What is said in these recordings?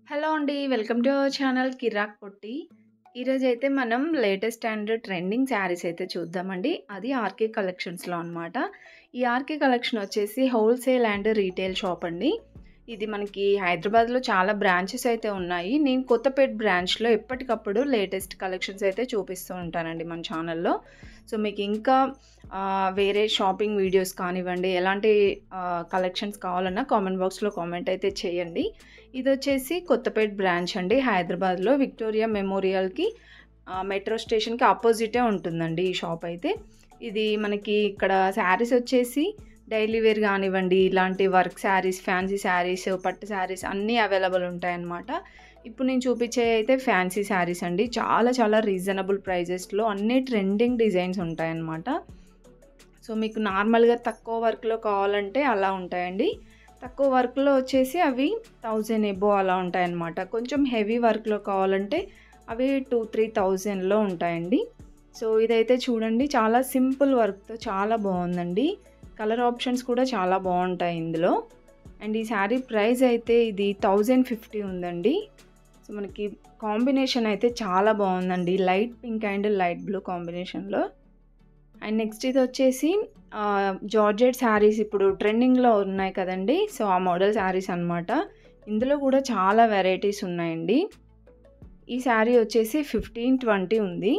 Hello అండి. Welcome to our channel కిరాక్ పొట్టి. ఈరోజైతే మనం లేటెస్ట్ అండ్ ట్రెండింగ్ శారీస్ అయితే చూద్దామండి. అది ఆర్‌కే కలెక్షన్స్‌లో అనమాట. ఈ ఆర్‌కే కలెక్షన్ వచ్చేసి హోల్‌సేల్ అండ్ రీటైల్ షాప్ అండి. ఇది మనకి హైదరాబాద్‌లో చాలా బ్రాంచెస్ అయితే ఉన్నాయి. నేను కొత్తపేట్ బ్రాంచ్‌లో ఎప్పటికప్పుడు లేటెస్ట్ కలెక్షన్స్ అయితే చూపిస్తూ ఉంటానండి మన ఛానల్‌లో. సో, మీకు ఇంకా వేరే షాపింగ్ వీడియోస్ కానివ్వండి, ఎలాంటి కలెక్షన్స్ కావాలన్నా కామెంట్ బాక్స్‌లో కామెంట్ అయితే చేయండి. ఇదొచ్చేసి కొత్తపేట్ బ్రాంచ్ అండి హైదరాబాద్‌లో విక్టోరియా మెమోరియల్‌కి మెట్రో స్టేషన్‌కి అపోజిటే ఉంటుందండి ఈ షాప్ అయితే. ఇది మనకి ఇక్కడ శారీస్ వచ్చేసి డైలీ వేర్ గానివ్వండి, ఇలాంటి వర్క్ శారీస్, ఫ్యాన్సీ శారీస్, పట్టు శారీస్ అన్నీ అవైలబుల్ ఉంటాయన్నమాట. ఇప్పుడు నేను చూపించేవి అయితే ఫ్యాన్సీ శారీస్ అండి. చాలా చాలా రీజనబుల్ ప్రైజెస్‌లో అన్నీ ట్రెండింగ్ డిజైన్స్ ఉంటాయన్నమాట. సో, మీకు నార్మల్‌గా తక్కువ వర్క్‌లో కావాలంటే అలా ఉంటాయండి. తక్కువ వర్క్‌లో వచ్చేసి అవి 1000 ఎబోవ్ అలా ఉంటాయన్నమాట. కొంచెం హెవీ వర్క్‌లో కావాలంటే అవి 2,000-3,000లో ఉంటాయండి. సో, ఇదైతే చూడండి చాలా సింపుల్ వర్క్‌తో చాలా బావుందండి. కలర్ ఆప్షన్స్ కూడా చాలా బావుంటాయి ఇందులో. అండ్ ఈ శారీ ప్రైస్ అయితే ఇది 1050 ఉందండి. సో, మనకి కాంబినేషన్ అయితే చాలా బావుందండి. Light pink and light blue కాంబినేషన్‌లో. అండ్ నెక్స్ట్ ఇదొచ్చేసి జార్జెట్ శారీస్ ఇప్పుడు ట్రెండింగ్‌లో ఉన్నాయి కదండీ! సో, ఆ మోడల్ శారీస్ అనమాట. ఇందులో కూడా చాలా వెరైటీస్ ఉన్నాయండి. ఈ శారీ వచ్చేసి 1520 ఉంది.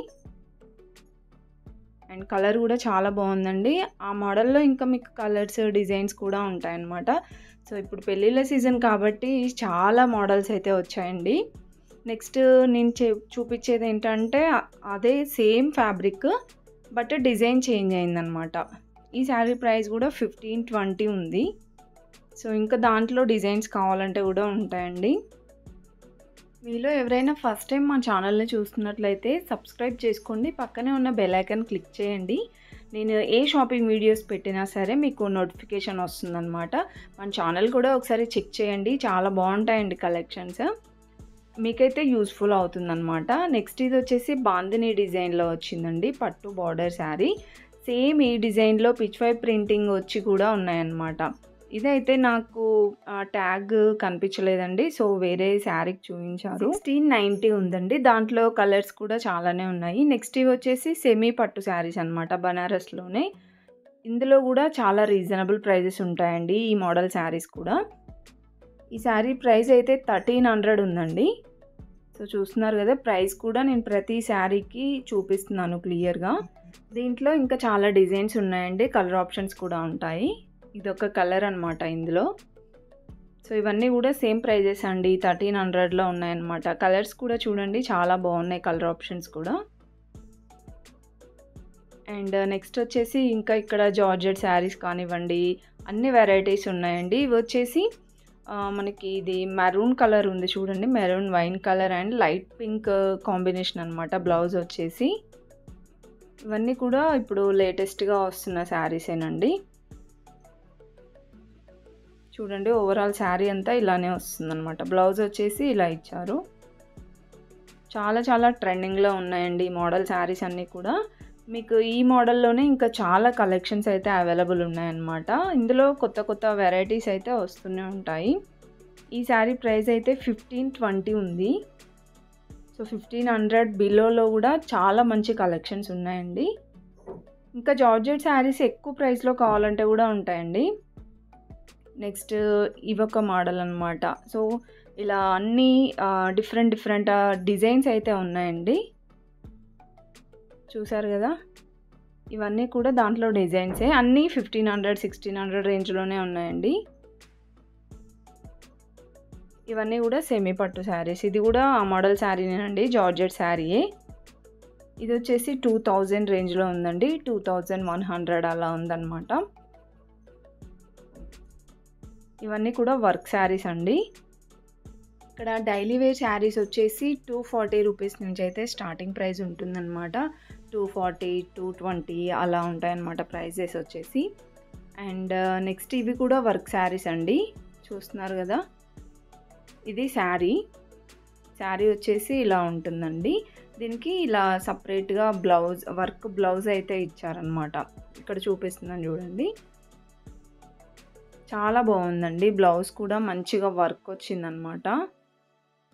అండ్ కలర్ కూడా చాలా బావుందండి. ఆ మోడల్‌లో ఇంకా మీకు కలర్స్, డిజైన్స్ కూడా ఉంటాయన్నమాట. సో, ఇప్పుడు పెళ్ళిళ్ళ సీజన్ కాబట్టి చాలా మోడల్స్ అయితే వచ్చాయండి. నెక్స్ట్ నేను చూపించేదేంటంటే అదే same fabric but design change అయిందనమాట. ఈ శారీ ప్రైస్ కూడా 1520 ఉంది. సో, ఇంకా దాంట్లో డిజైన్స్ కావాలంటే కూడా ఉంటాయండి. మీలో ఎవరైనా ఫస్ట్ టైం మా ఛానల్ని చూస్తున్నట్లయితే సబ్స్క్రైబ్ చేసుకోండి. పక్కనే ఉన్న బెల్ ఐకాన్ క్లిక్ చేయండి. నేను ఏ షాపింగ్ వీడియోస్ పెట్టినా సరే మీకు నోటిఫికేషన్ వస్తుందన్నమాట. మన ఛానల్ కూడా ఒకసారి చెక్ చేయండి. చాలా బాగుంటాయండి కలెక్షన్స్. మీకైతే యూస్ఫుల్ అవుతుందన్నమాట. నెక్స్ట్ ఇది వచ్చేసి బాందిని డిజైన్లో వచ్చిందండి పట్టు బార్డర్ శారీ. సేమ్ ఈ డిజైన్లో పిచ్ వై ప్రింటింగ్ వచ్చి కూడా ఉన్నాయన్నమాట. ఇదైతే నాకు ట్యాగ్ కనిపించలేదండి. సో, వేరే శారీకి చూపించారు. 1690 ఉందండి. దాంట్లో కలర్స్ కూడా చాలానే ఉన్నాయి. నెక్స్ట్ ఇవి వచ్చేసి సెమీ పట్టు శారీస్ అనమాట బనారస్‌లోనే. ఇందులో కూడా చాలా రీజనబుల్ ప్రైజెస్ ఉంటాయండి ఈ మోడల్ శారీస్ కూడా. ఈ శారీ ప్రైస్ అయితే 1300 ఉందండి. సో, చూస్తున్నారు కదా ప్రైస్ కూడా నేను ప్రతి శారీకి చూపిస్తున్నాను క్లియర్‌గా. దీంట్లో ఇంకా చాలా డిజైన్స్ ఉన్నాయండి. కలర్ ఆప్షన్స్ కూడా ఉంటాయి. ఇదొక కలర్ అనమాట ఇందులో. సో, ఇవన్నీ కూడా సేమ్ ప్రైజెస్ అండి. 1300లో ఉన్నాయన్నమాట. కలర్స్ కూడా చూడండి చాలా బాగున్నాయి కలర్ ఆప్షన్స్ కూడా. అండ్ నెక్స్ట్ వచ్చేసి ఇంకా ఇక్కడ జార్జెట్ శారీస్ కానివ్వండి అన్ని వెరైటీస్ ఉన్నాయండి. ఇవి వచ్చేసి మనకి ఇది మెరూన్ కలర్ ఉంది చూడండి. Maroon wine colour and light pink combination అనమాట బ్లౌజ్ వచ్చేసి. ఇవన్నీ కూడా ఇప్పుడు లేటెస్ట్‌గా వస్తున్న శారీసేనండి. చూడండి ఓవరాల్ శారీ అంతా ఇలానే వస్తుందన్నమాట. బ్లౌజ్ వచ్చేసి ఇలా ఇచ్చారు. చాలా చాలా ట్రెండింగ్‌లో ఉన్నాయండి ఈ మోడల్ శారీస్ అన్నీ కూడా. మీకు ఈ మోడల్లోనే ఇంకా చాలా కలెక్షన్స్ అయితే అవైలబుల్ ఉన్నాయన్నమాట. ఇందులో కొత్త కొత్త వెరైటీస్ అయితే వస్తూనే ఉంటాయి. ఈ శారీ ప్రైస్ అయితే 1520 ఉంది. సో, 1500 బిలోలో కూడా చాలా మంచి కలెక్షన్స్ ఉన్నాయండి. ఇంకా జార్జెట్ శారీస్ ఎక్కువ ప్రైస్‌లో కావాలంటే కూడా ఉంటాయండి. నెక్స్ట్ ఇవొక మోడల్ అనమాట. సో, ఇలా అన్నీ డిఫరెంట్ డిఫరెంట్ డిజైన్స్ అయితే ఉన్నాయండి. చూసారు కదా! ఇవన్నీ కూడా దాంట్లో డిజైన్సే. అన్నీ 1500, 1600 రేంజ్‌లోనే ఉన్నాయండి. ఇవన్నీ కూడా సెమీ పట్టు శారీస్. ఇది కూడా ఆ మోడల్ శారీనేనండి. జార్జెట్ శారీయే. ఇది వచ్చేసి 2000 రేంజ్‌లో ఉందండి. 2100 అలా ఉందన్నమాట. ఇవన్నీ కూడా వర్క్ శారీస్ అండి. ఇక్కడ డైలీ వేర్ శారీస్ వచ్చేసి 240 రూపీస్ నుంచి అయితే స్టార్టింగ్ ప్రైస్ ఉంటుందన్నమాట. 240, 220 అలా ఉంటాయన్నమాట ప్రైజెస్ వచ్చేసి. అండ్ నెక్స్ట్ ఇవి కూడా వర్క్ శారీస్ అండి. చూస్తున్నారు కదా! ఇది శారీ. శారీ వచ్చేసి ఇలా ఉంటుందండి. దీనికి ఇలా సపరేట్‌గా బ్లౌజ్ వర్క్ బ్లౌజ్ అయితే ఇచ్చారనమాట. ఇక్కడ చూపిస్తున్నాను చూడండి. చాలా బాగుందండి. బ్లౌజ్ కూడా మంచిగా వర్క్ వచ్చిందనమాట.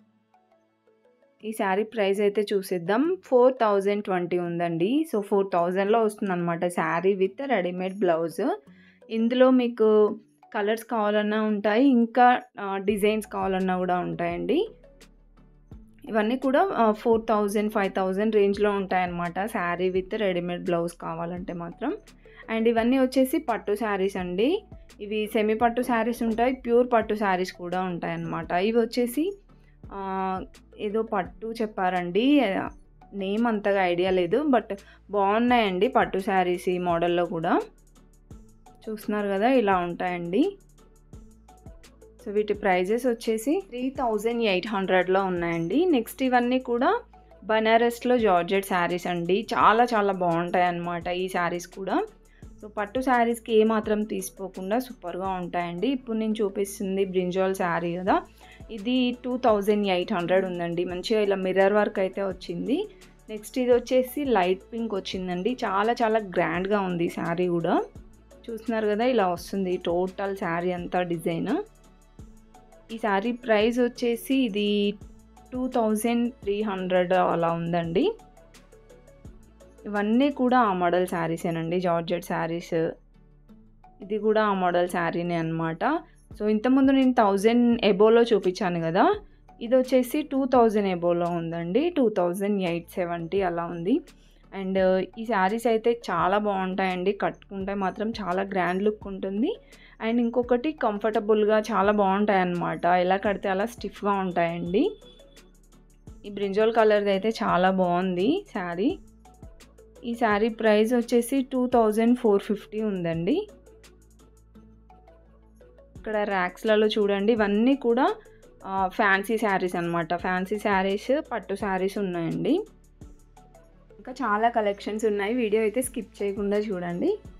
ఈ శారీ ప్రైస్ అయితే చూసేద్దాం. 4020 ఉందండి. సో 4000లో వస్తుందన్నమాట శారీ విత్ రెడీమేడ్ బ్లౌజ్. ఇందులో మీకు కలర్స్ కావాలన్నా ఉంటాయి, ఇంకా డిజైన్స్ కావాలన్నా కూడా ఉంటాయండి. ఇవన్నీ కూడా 4000, 5000 రేంజ్లో ఉంటాయన్నమాట శారీ విత్ రెడీమేడ్ బ్లౌజ్ కావాలంటే మాత్రం. అండ్ ఇవన్నీ వచ్చేసి పట్టు శారీస్ అండి. ఇవి సెమీ పట్టు శారీస్ ఉంటాయి, ప్యూర్ పట్టు శారీస్ కూడా ఉంటాయన్నమాట. ఇవి వచ్చేసి ఏదో పట్టు చెప్పారండి, నేమ్ అంతగా ఐడియా లేదు, బట్ బాగున్నాయండి పట్టు శారీస్. ఈ మోడల్లో కూడా చూస్తున్నారు కదా, ఇలా ఉంటాయండి. సో వీటి ప్రైజెస్ వచ్చేసి 3800లో ఉన్నాయండి. నెక్స్ట్ ఇవన్నీ కూడా బనారస్లో జార్జెట్ శారీస్ అండి. చాలా చాలా బాగుంటాయి అన్నమాట ఈ శారీస్ కూడా. సో పట్టు శారీస్కి ఏమాత్రం తీసుకోకుండా సూపర్గా ఉంటాయండి. ఇప్పుడు నేను చూపిస్తుంది బ్రింజాల్ శారీ కదా, ఇది 2800 ఉందండి. మంచిగా ఇలా మిర్రర్ వర్క్ అయితే వచ్చింది. నెక్స్ట్ ఇది వచ్చేసి లైట్ పింక్ వచ్చిందండి. చాలా చాలా గ్రాండ్గా ఉంది శారీ కూడా. చూస్తున్నారు కదా, ఇలా వస్తుంది టోటల్ శారీ అంతా డిజైన్. ఈ శారీ ప్రైస్ వచ్చేసి ఇది 2300 అలా ఉందండి. ఇవన్నీ కూడా ఆ మోడల్ శారీసేనండి, జార్జెట్ శారీస్. ఇది కూడా ఆ మోడల్ శారీనే అనమాట. సో ఇంతకుముందు నేను 1000 ఎబోలో చూపించాను కదా, ఇది వచ్చేసి 2000 ఎబోలో ఉందండి. 2870 అలా ఉంది. అండ్ ఈ శారీస్ అయితే చాలా బాగుంటాయండి, కట్టుకుంటే మాత్రం చాలా గ్రాండ్ లుక్ ఉంటుంది. అండ్ ఇంకొకటి కంఫర్టబుల్గా చాలా బాగుంటాయి అన్నమాట. ఎలా కడితే అలా స్టిఫ్గా ఉంటాయండి. ఈ బ్రింజాల్ కలర్ది అయితే చాలా బాగుంది శారీ. ఈ శారీ ప్రైస్ వచ్చేసి 2450 ఉందండి. ఇక్కడ ర్యాక్స్లలో చూడండి, ఇవన్నీ కూడా ఫ్యాన్సీ శారీస్ అనమాట. ఫ్యాన్సీ శారీస్, పట్టు శారీస్ ఉన్నాయండి. ఇంకా చాలా కలెక్షన్స్ ఉన్నాయి, వీడియో అయితే స్కిప్ చేయకుండా చూడండి.